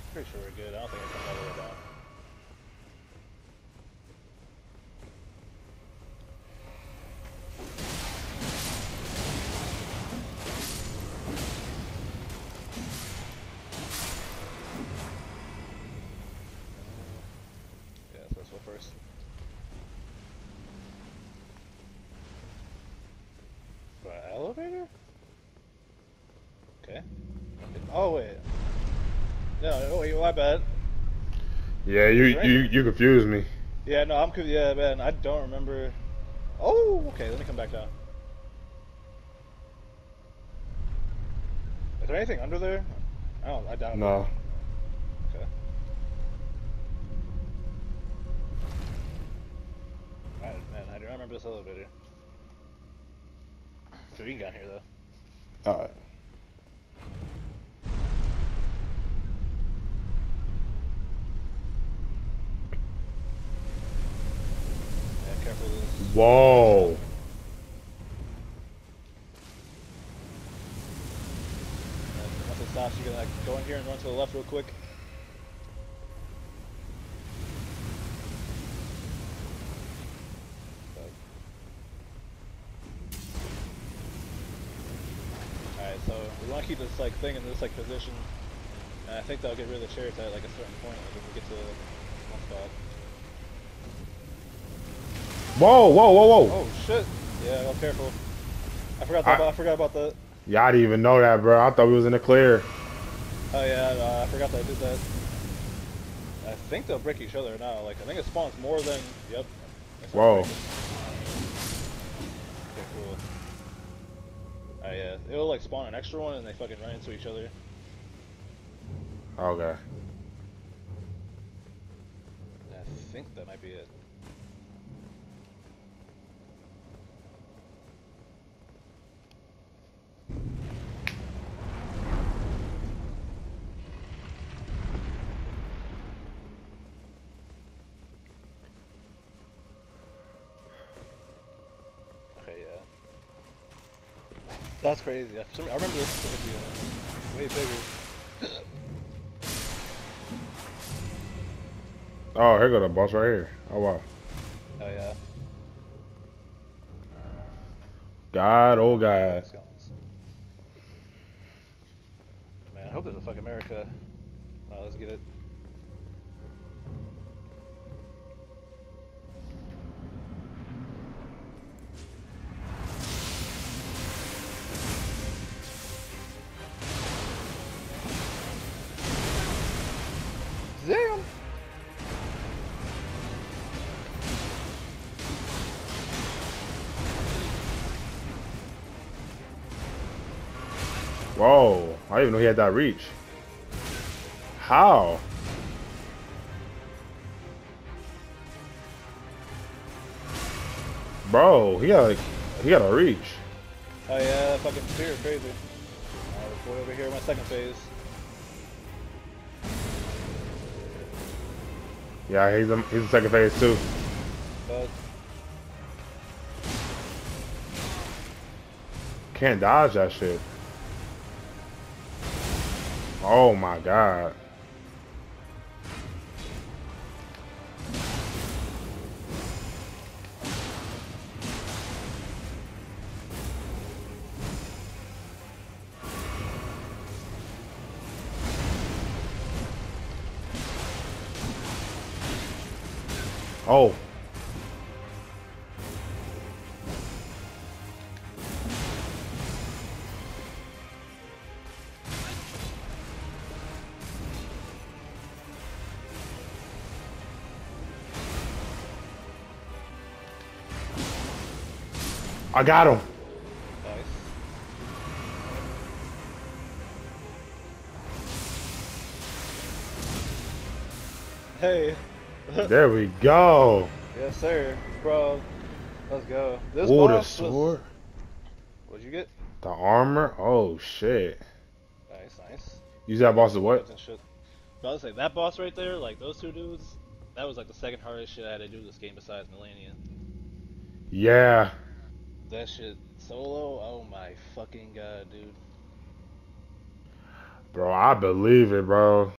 Pretty sure we're good. I don't think I come all the way down. Yeah, so let's go first. Elevator? Okay. Oh wait. No, wait, my bad. Yeah, you confused me. Yeah, no, yeah, man, I don't remember. Oh, okay, let me come back down. Is there anything under there? I doubt it. No. Okay. Man, I do not remember this elevator. So we can get here though. Alright. Yeah, careful of this. Whoa. Once it stops, you can like go in here and run to the left real quick. Alright, so we want to keep this like thing in this like position, and I think that'll get rid of the chariots at like a certain point, like when we get to one spot. Whoa. Oh shit! Yeah, well, careful. I forgot about that. Yeah, I didn't even know that, bro. I thought we was in the clear. Oh yeah, no, I forgot that I did that. I think they'll break each other now. Like I think it spawns more than. Yep. Whoa. Okay, cool. Oh yeah, it'll like spawn an extra one and they fucking run into each other. Okay. I think that might be it. Okay, yeah. That's crazy. I remember this being way bigger. Oh, here go the boss right here. Oh wow. Oh yeah. God, oh God. Man, I hope there's a fucking America. Let's get it. Damn! Whoa. I didn't even know he had that reach. How? Bro, he got a reach. Oh yeah, that fucking spear is crazy. Let's go over here in my second phase. Yeah, he's in second phase too. But Can't dodge that shit. Oh my God. Oh. I got him. nice. Hey. There we go. Yes, sir, bro. Let's go. This Ooh, the boss was. sword. What'd you get? The armor. Oh shit. Nice, nice. Use that boss as what? Weapons and shit. But I was say that boss right there, like those two dudes, that was like the second hardest shit I had to do this game besides Millennium. Yeah. That shit solo, oh my fucking god, dude. Bro, I believe it, bro.